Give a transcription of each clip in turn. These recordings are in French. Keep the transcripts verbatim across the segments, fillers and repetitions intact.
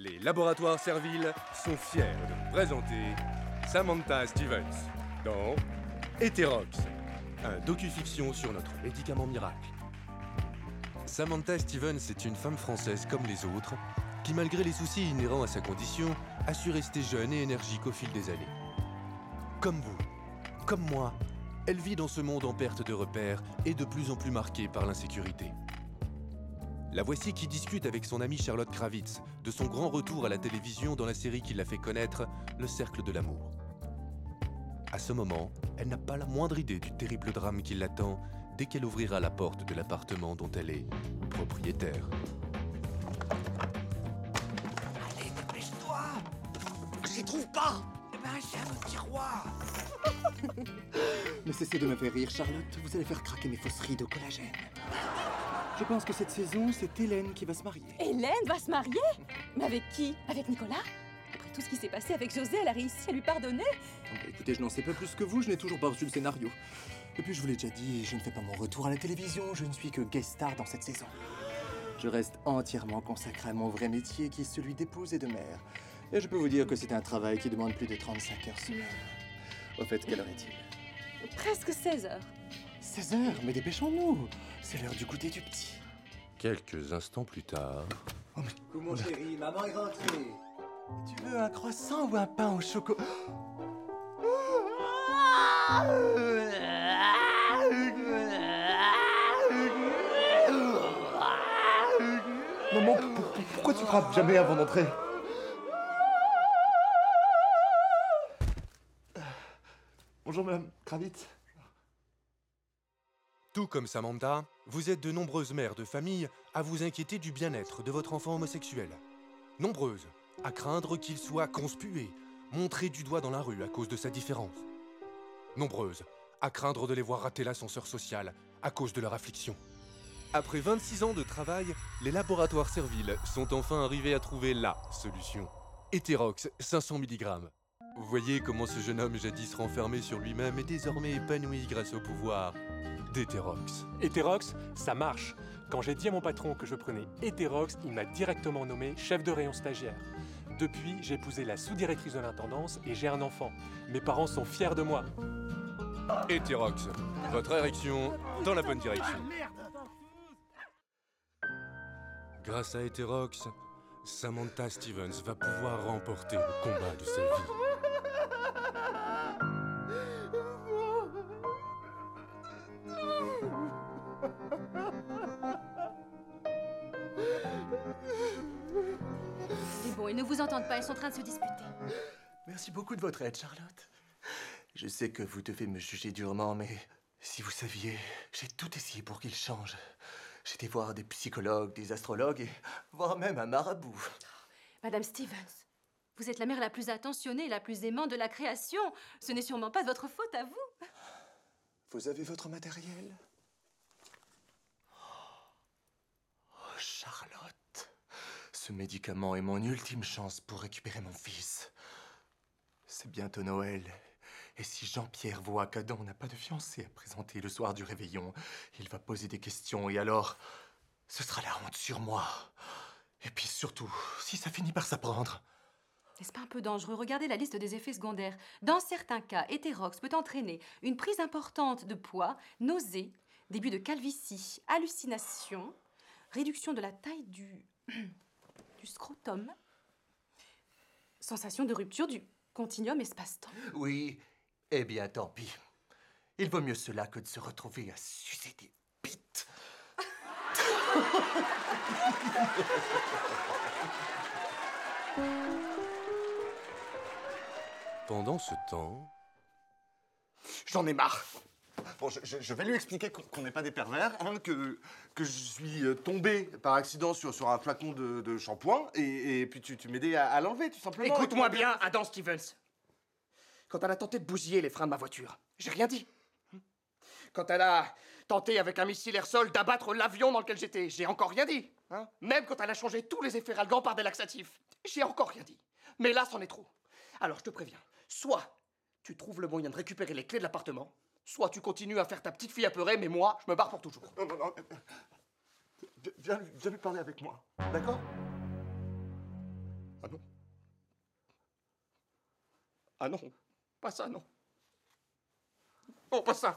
Les laboratoires Serville sont fiers de vous présenter Samantha Stevens dans Heterox, un docu-fiction sur notre médicament miracle. Samantha Stevens est une femme française comme les autres, qui malgré les soucis inhérents à sa condition, a su rester jeune et énergique au fil des années. Comme vous, comme moi, elle vit dans ce monde en perte de repères et de plus en plus marqué par l'insécurité. La voici qui discute avec son amie Charlotte Kravitz de son grand retour à la télévision dans la série qui l'a fait connaître, Le Cercle de l'amour. À ce moment, elle n'a pas la moindre idée du terrible drame qui l'attend dès qu'elle ouvrira la porte de l'appartement dont elle est propriétaire. Allez, dépêche-toi! Je les trouve pas! Eh ben, j'ai un autre tiroir! Ne cessez de me faire rire, Charlotte. Vous allez faire craquer mes fausses rides au collagène. Je pense que cette saison, c'est Hélène qui va se marier. Hélène va se marier? Mais avec qui? Avec Nicolas? Après tout ce qui s'est passé avec José, elle a réussi à lui pardonner? Oh, bah, écoutez, je n'en sais pas plus que vous, je n'ai toujours pas reçu le scénario. Et puis je vous l'ai déjà dit, je ne fais pas mon retour à la télévision, je ne suis que guest star dans cette saison. Je reste entièrement consacré à mon vrai métier qui est celui d'épouse et de mère. Et je peux vous dire que c'est un travail qui demande plus de trente-cinq heures semaine. Au fait, quelle heure est-il? Presque seize heures. seize heures, mais dépêchons-nous. C'est l'heure du goûter du petit. Quelques instants plus tard... Oh mais... Coucou mon chéri, maman est rentrée. Tu veux un croissant ou un pain au chocolat? Maman, pourquoi tu frappes jamais avant d'entrer? Bonjour madame Kravitz. Tout comme Samantha, vous êtes de nombreuses mères de famille à vous inquiéter du bien-être de votre enfant homosexuel. Nombreuses à craindre qu'il soit conspué, montré du doigt dans la rue à cause de sa différence. Nombreuses à craindre de les voir rater l'ascenseur social à cause de leur affliction. Après vingt-six ans de travail, les laboratoires Serville sont enfin arrivés à trouver la solution. Heterox cinq cents milligrammes. Vous voyez comment ce jeune homme jadis renfermé sur lui-même est désormais épanoui grâce au pouvoir d'Heterox. Heterox, ça marche. Quand j'ai dit à mon patron que je prenais Heterox, il m'a directement nommé chef de rayon stagiaire. Depuis, j'ai épousé la sous-directrice de l'intendance et j'ai un enfant. Mes parents sont fiers de moi. Heterox, votre érection dans la bonne direction. Grâce à Heterox, Samantha Stevens va pouvoir remporter le combat de sa vie. C'est bon, ils ne vous entendent pas, ils sont en train de se disputer. Merci beaucoup de votre aide, Charlotte. Je sais que vous devez me juger durement, mais si vous saviez, j'ai tout essayé pour qu'il change. J'ai été voir des psychologues, des astrologues et voire même un marabout. Madame Stevens, vous êtes la mère la plus attentionnée et la plus aimante de la création. Ce n'est sûrement pas de votre faute à vous. Vous avez votre matériel? Oh, Charlotte. Ce médicament est mon ultime chance pour récupérer mon fils. C'est bientôt Noël. Et si Jean-Pierre voit qu'Adam n'a pas de fiancée à présenter le soir du réveillon, il va poser des questions et alors, ce sera la honte sur moi. Et puis surtout, si ça finit par s'apprendre. N'est-ce pas un peu dangereux? Regardez la liste des effets secondaires. Dans certains cas, Heterox peut entraîner une prise importante de poids, nausées, début de calvitie, hallucinations, réduction de la taille du, du scrotum, sensation de rupture du continuum espace-temps. Oui, eh bien tant pis. Il vaut mieux cela que de se retrouver à sucer des bites. Pendant ce temps... J'en ai marre. Bon, je, je- je vais lui expliquer qu'on qu'on n'est pas des pervers, hein, que, que je suis euh, tombé par accident sur, sur un flacon de, de shampoing, et, et puis tu, tu m'aidais à, à l'enlever, tout simplement. Écoute-moi bien, Adam Stevens. Quand elle a tenté de bousiller les freins de ma voiture, j'ai rien dit. Quand elle a tenté avec un missile air-sol d'abattre l'avion dans lequel j'étais, j'ai encore rien dit. Hein. Même quand elle a changé tous les effets ralgants par des laxatifs, j'ai encore rien dit. Mais là, c'en est trop. Alors, je te préviens, soit tu trouves le moyen de récupérer les clés de l'appartement, soit tu continues à faire ta petite fille apeurée, mais moi, je me barre pour toujours. Non, non, non. Viens, viens lui- viens lui parler avec moi, d'accord? Ah non. Ah non, pas ça, non. Non, pas ça.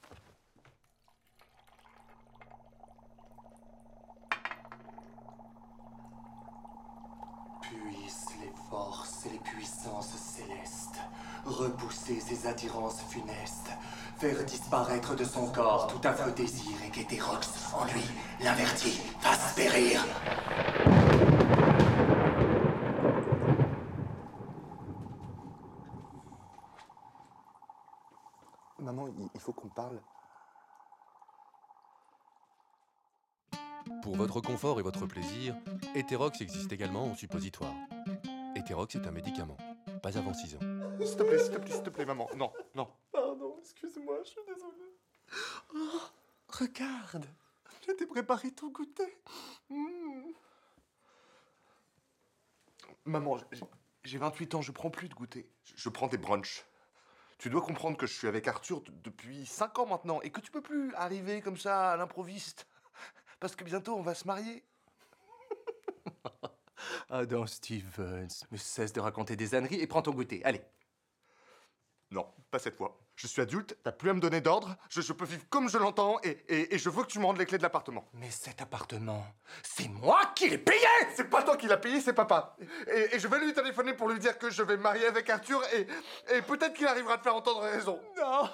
Puissent les forces et les puissances célestes repousser ses attirances funestes, faire disparaître de son corps tout affreux désir et qu'Hétérox, en lui, l'inverti, fasse périr. Maman, il faut qu'on parle. Pour votre confort et votre plaisir, Hétérox existe également en suppositoire. Hétérox est un médicament, pas avant six ans. S'il te plaît, s'il te plaît, s'il te plaît, maman. Non, non. Pardon, excuse-moi, je suis désolée. Oh, regarde, je t'ai préparé ton goûter. Mmh. Maman, j'ai vingt-huit ans, je prends plus de goûter. Je prends des brunchs. Tu dois comprendre que je suis avec Arthur depuis cinq ans maintenant et que tu peux plus arriver comme ça à l'improviste. Parce que bientôt on va se marier. Adam Stevens, mais cesse de raconter des âneries et prends ton goûter, allez. Non, pas cette fois. Je suis adulte, t'as plus à me donner d'ordre, je, je peux vivre comme je l'entends et, et, et je veux que tu me rendes les clés de l'appartement. Mais cet appartement, c'est moi qui l'ai payé! C'est pas toi qui l'as payé, c'est papa. Et, et je vais lui téléphoner pour lui dire que je vais me marier avec Arthur et, et peut-être qu'il arrivera à te faire entendre raison. Non!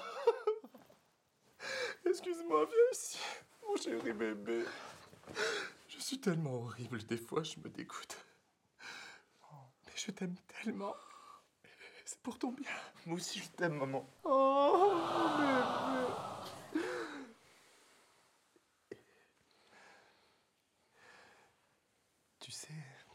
Excuse-moi, viens ici, mon chéri bébé. Je suis tellement horrible, des fois je me dégoûte. Mais je t'aime tellement. C'est pour ton bien. Moi aussi je t'aime, maman. Oh, bébé. Tu sais,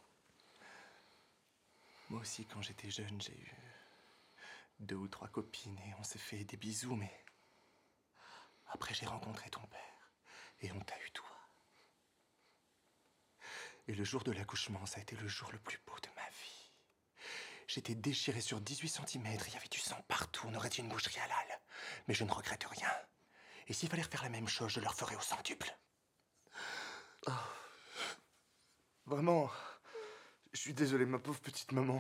moi aussi quand j'étais jeune, j'ai eu deux ou trois copines et on s'est fait des bisous, mais après j'ai rencontré ton père et on t'a eu toi. Et le jour de l'accouchement, ça a été le jour le plus beau de ma vie. J'étais déchiré sur dix-huit centimètres, il y avait du sang partout, on aurait dit une boucherie halal. Mais je ne regrette rien. Et s'il fallait refaire la même chose, je le referais au centuple. Oh. Vraiment, je suis désolé, ma pauvre petite maman.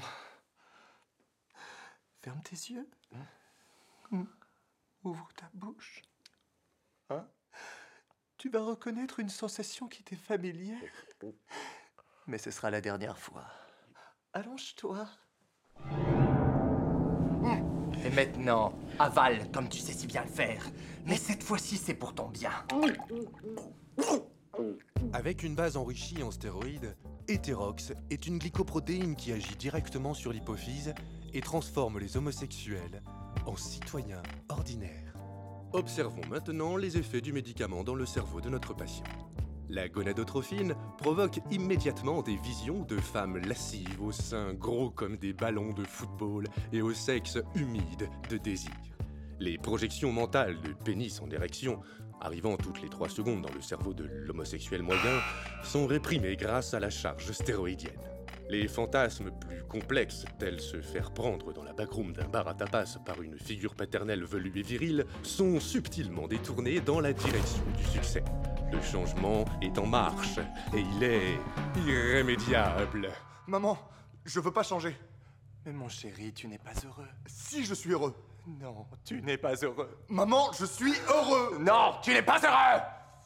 Ferme tes yeux. Mmh. Ouvre ta bouche. Hein? Tu vas reconnaître une sensation qui t'est familière. Mais ce sera la dernière fois. Allonge-toi. Et maintenant, avale comme tu sais si bien le faire. Mais cette fois-ci, c'est pour ton bien. Avec une base enrichie en stéroïdes, Hétérox est une glycoprotéine qui agit directement sur l'hypophyse et transforme les homosexuels en citoyens ordinaires. Observons maintenant les effets du médicament dans le cerveau de notre patient. La gonadotrophine provoque immédiatement des visions de femmes lascives aux seins gros comme des ballons de football et au sexe humide de désir. Les projections mentales de pénis en érection, arrivant toutes les trois secondes dans le cerveau de l'homosexuel moyen, sont réprimées grâce à la charge stéroïdienne. Les fantasmes plus complexes, tels se faire prendre dans la backroom d'un bar à tapas par une figure paternelle velue et virile, sont subtilement détournés dans la direction du succès. Le changement est en marche et il est irrémédiable. Maman, je veux pas changer. Mais mon chéri, tu n'es pas heureux. Si je suis heureux. Non, tu n'es pas heureux. Maman, je suis heureux. Non, tu n'es pas heureux.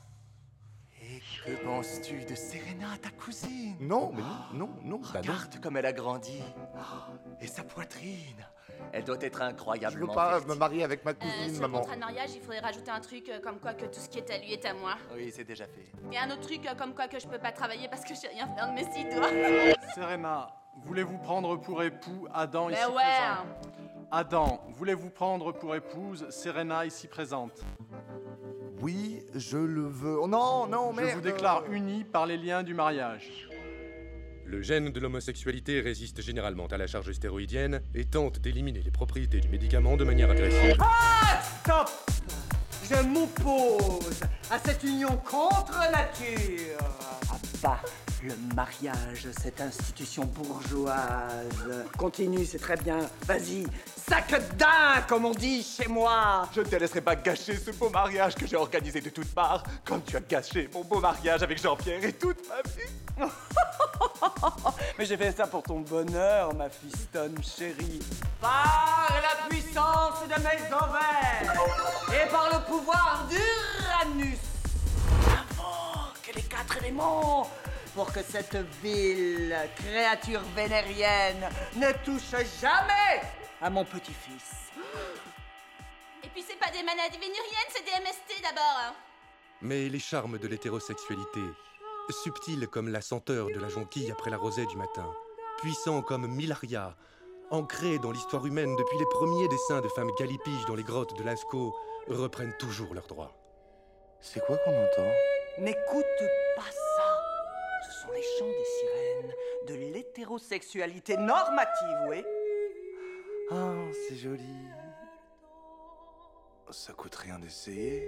Et que penses-tu de Serena, ta cousine? Non, mais non, non, non. Bah non. Regarde comme elle a grandi. Et sa poitrine. Elle doit être incroyablement Je veux pas fertile. me marier avec ma Euh, cousine, sur le maman. contrat de mariage, il faudrait rajouter un truc euh, comme quoi que tout ce qui est à lui est à moi. Oui, c'est déjà fait. Et un autre truc euh, comme quoi que je peux pas travailler parce que j'ai rien fait de mes six doigts. Serena, voulez-vous prendre pour époux Adam Mais ici ouais. présent? Adam, voulez-vous prendre pour épouse Serena ici présente? Oui, je le veux. Oh, non, non, mais... Je vous déclare unis par les liens du mariage. Le gène de l'homosexualité résiste généralement à la charge stéroïdienne et tente d'éliminer les propriétés du médicament de manière agressive. Stop! Je m'oppose à cette union contre nature. Ah bah, le mariage, cette institution bourgeoise. Continue, c'est très bien. Vas-y, sac d'un, comme on dit chez moi. Je ne te laisserai pas gâcher ce beau mariage que j'ai organisé de toutes parts, comme tu as gâché mon beau mariage avec Jean-Pierre et toute ma vie. Mais j'ai fait ça pour ton bonheur, ma fistonne chérie. Par la puissance de mes ovaires et par le pouvoir d'Uranus, j'invoque les quatre éléments pour que cette vile créature vénérienne ne touche jamais à mon petit-fils. Et puis c'est pas des maladies vénériennes, c'est des M S T d'abord. Hein. Mais les charmes de l'hétérosexualité, subtils comme la senteur de la jonquille après la rosée du matin, puissants comme Milaria, ancrés dans l'histoire humaine depuis les premiers dessins de femmes galipiges dans les grottes de Lascaux, reprennent toujours leurs droits. C'est quoi qu'on entend? N'écoute pas ça. Ce sont les chants des sirènes de l'hétérosexualité normative, oui. Ah, c'est joli. Ça coûte rien d'essayer.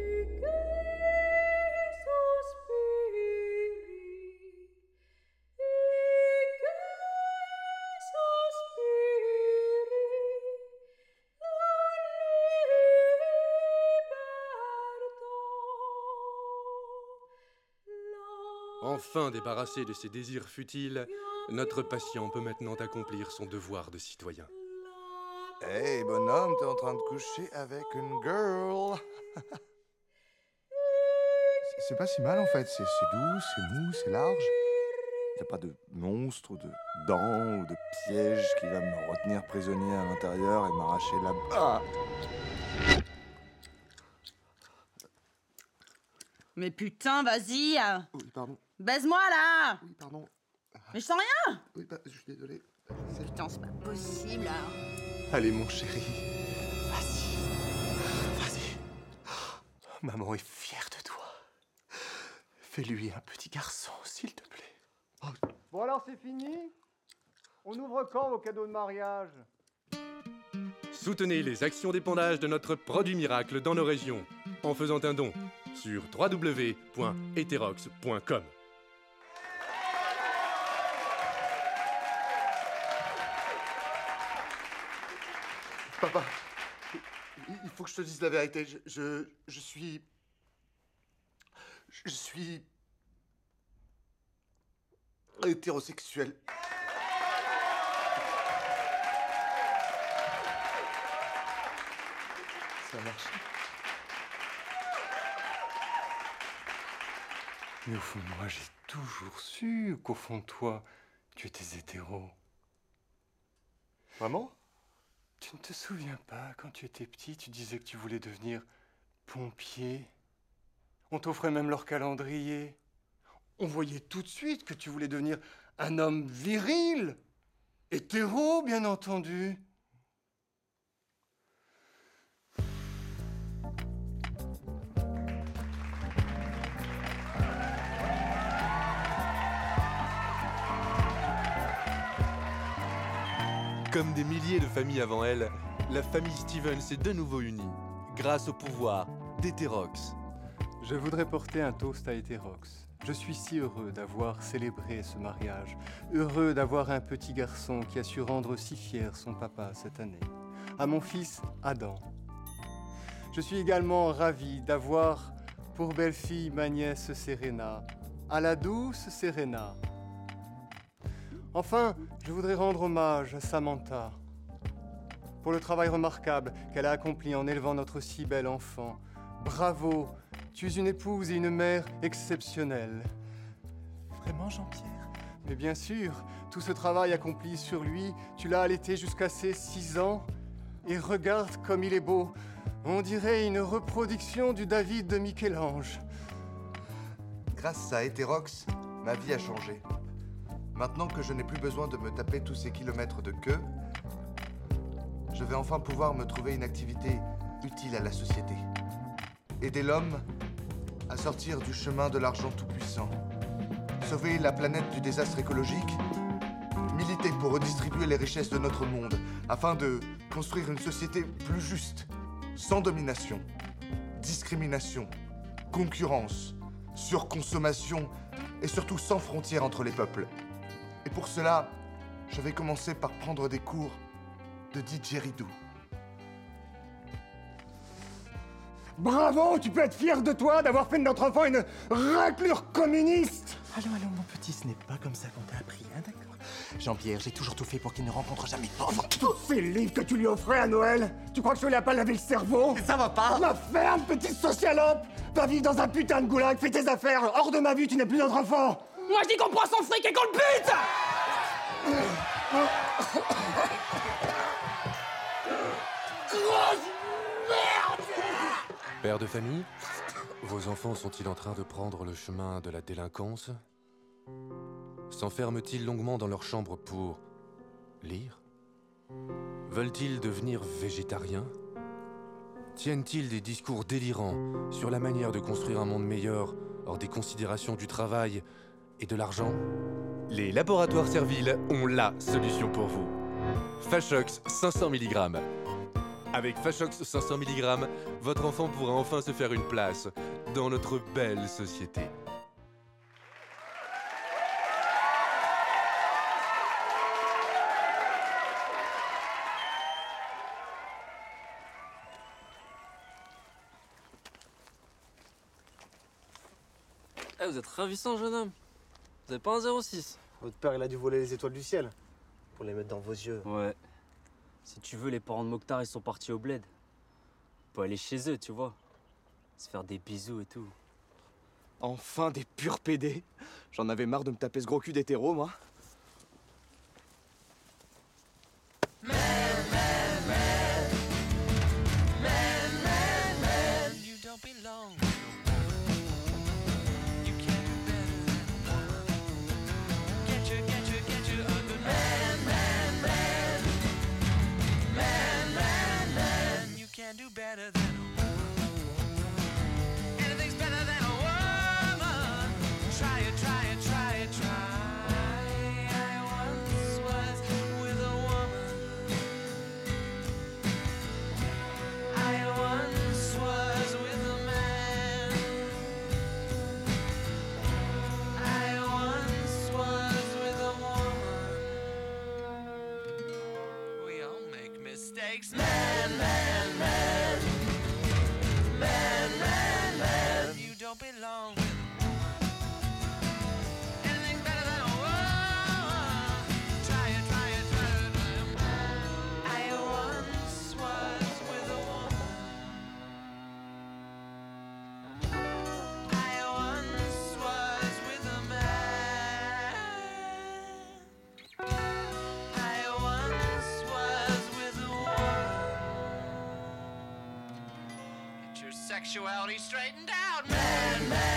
Enfin débarrassé de ses désirs futiles, notre patient peut maintenant accomplir son devoir de citoyen. Hey, bonhomme, t'es en train de coucher avec une girl. C'est pas si mal en fait, c'est doux, c'est mou, c'est large. Y a pas de monstre, de dents ou de piège qui va me retenir prisonnier à l'intérieur et m'arracher là-bas. Mais putain, vas-y. Oui, pardon. Baise-moi là. Oui, pardon. Mais je sens rien. Oui, bah, je suis désolé. Putain, c'est pas possible. Allez, mon chéri, vas-y, vas-y. Maman est fière de toi. Fais-lui un petit garçon, s'il te plaît. Bon alors c'est fini? On ouvre quand vos cadeaux de mariage? Soutenez les actions d'épandage de notre produit miracle dans nos régions en faisant un don sur w w w point heterox point com. Papa, il faut que je te dise la vérité. Je, je, je suis... Je suis... hétérosexuel. Ça marche. Mais au fond de moi, j'ai toujours su qu'au fond de toi, tu étais hétéro. Vraiment? Tu ne te souviens pas, quand tu étais petit, tu disais que tu voulais devenir pompier? On t'offrait même leur calendrier. On voyait tout de suite que tu voulais devenir un homme viril, hétéro, bien entendu. Comme des milliers de familles avant elle, la famille Stevens est de nouveau unie, grâce au pouvoir d'Heterox. Je voudrais porter un toast à Heterox. Je suis si heureux d'avoir célébré ce mariage, heureux d'avoir un petit garçon qui a su rendre si fier son papa cette année, à mon fils Adam. Je suis également ravi d'avoir pour belle-fille ma nièce Serena, à la douce Serena. Enfin, je voudrais rendre hommage à Samantha pour le travail remarquable qu'elle a accompli en élevant notre si bel enfant. Bravo, tu es une épouse et une mère exceptionnelle. Vraiment, Jean-Pierre? Mais bien sûr, tout ce travail accompli sur lui, tu l'as allaité jusqu'à ses six ans. Et regarde comme il est beau. On dirait une reproduction du David de Michel-Ange. Grâce à Heterox, ma vie a changé. Maintenant que je n'ai plus besoin de me taper tous ces kilomètres de queue, je vais enfin pouvoir me trouver une activité utile à la société. Aider l'homme à sortir du chemin de l'argent tout-puissant. Sauver la planète du désastre écologique. Militer pour redistribuer les richesses de notre monde afin de construire une société plus juste, sans domination, discrimination, concurrence, surconsommation et surtout sans frontières entre les peuples. Et pour cela, je vais commencer par prendre des cours de didgeridoo. Bravo, tu peux être fier de toi d'avoir fait de notre enfant une raclure communiste. Allons, allons, mon petit, ce n'est pas comme ça qu'on t'a appris, hein, d'accord? Jean-Pierre, j'ai toujours tout fait pour qu'il ne rencontre jamais de pauvre. Tous ces livres que tu lui offrais à Noël, tu crois que je lui ai pas lavé le cerveau? Ça va pas? La ferme, petite socialope! Va vivre dans un putain de goulag, fais tes affaires! Hors de ma vue, tu n'es plus notre enfant! Moi, je dis qu'on prend son fric et qu'on le bute. Grosse merde! Père de famille, vos enfants sont-ils en train de prendre le chemin de la délinquance? S'enferment-ils longuement dans leur chambre pour lire? Veulent-ils devenir végétariens? Tiennent-ils des discours délirants sur la manière de construire un monde meilleur hors des considérations du travail et de l'argent? Les laboratoires Serville ont la solution pour vous. Fachox cinq cents milligrammes. Avec Fachox cinq cents milligrammes, votre enfant pourra enfin se faire une place dans notre belle société. Eh, vous êtes ravissant, jeune homme. Vous avez pas un zéro six? Votre père, il a dû voler les étoiles du ciel pour les mettre dans vos yeux. Ouais. Si tu veux, les parents de Mokhtar, ils sont partis au bled. On peut aller chez eux, tu vois. Se faire des bisous et tout. Enfin des purs pédés. J'en avais marre de me taper ce gros cul d'hétéro, moi. Do better than a woman. Anything's better than a woman. Try it, try it, try it, try. I once was with a woman. I once was with a man. I once was with a woman. We all make mistakes, man, man, man. Don't belong with a woman. Anything's better than a woman. Try it, try it, try it, try it. I once was with a woman. I once was with a man. I once was with a woman. Get your sexuality straightened out, man, man.